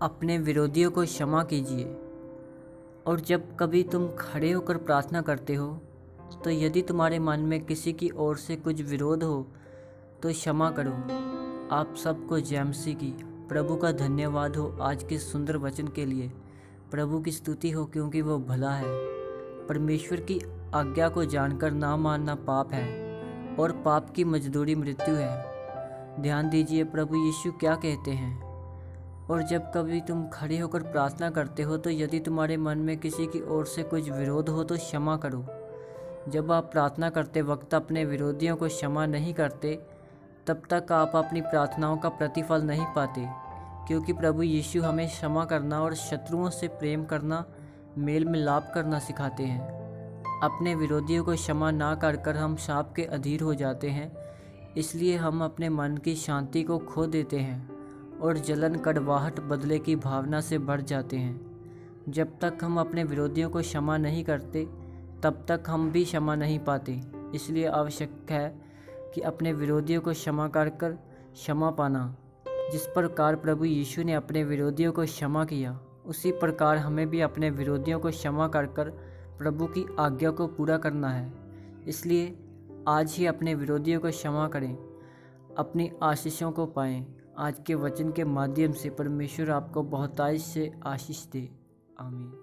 अपने विरोधियों को क्षमा कीजिए। और जब कभी तुम खड़े होकर प्रार्थना करते हो तो यदि तुम्हारे मन में किसी की ओर से कुछ विरोध हो तो क्षमा करो। आप सबको जय मसीह की। प्रभु का धन्यवाद हो आज के सुंदर वचन के लिए। प्रभु की स्तुति हो क्योंकि वो भला है। परमेश्वर की आज्ञा को जानकर ना मानना पाप है और पाप की मजदूरी मृत्यु है। ध्यान दीजिए प्रभु यीशु क्या कहते हैं। और जब कभी तुम खड़े होकर प्रार्थना करते हो तो यदि तुम्हारे मन में किसी की ओर से कुछ विरोध हो तो क्षमा करो। जब आप प्रार्थना करते वक्त अपने विरोधियों को क्षमा नहीं करते तब तक आप अपनी प्रार्थनाओं का प्रतिफल नहीं पाते, क्योंकि प्रभु यीशु हमें क्षमा करना और शत्रुओं से प्रेम करना, मेल मिलाप करना सिखाते हैं। अपने विरोधियों को क्षमा ना कर हम शाप के अधीर हो जाते हैं, इसलिए हम अपने मन की शांति को खो देते हैं और जलन, कड़वाहट, बदले की भावना से भर जाते हैं। जब तक हम अपने विरोधियों को क्षमा नहीं करते तब तक हम भी क्षमा नहीं पाते। इसलिए आवश्यक है कि अपने विरोधियों को क्षमा कर क्षमा पाना। जिस प्रकार प्रभु यीशु ने अपने विरोधियों को क्षमा किया, उसी प्रकार हमें भी अपने विरोधियों को क्षमा कर प्रभु की आज्ञा को पूरा करना है। इसलिए आज ही अपने विरोधियों को क्षमा करें, अपनी आशीषों को पाएं। आज के वचन के माध्यम से परमेश्वर आपको बहुतायत से आशीष दे। आमीन।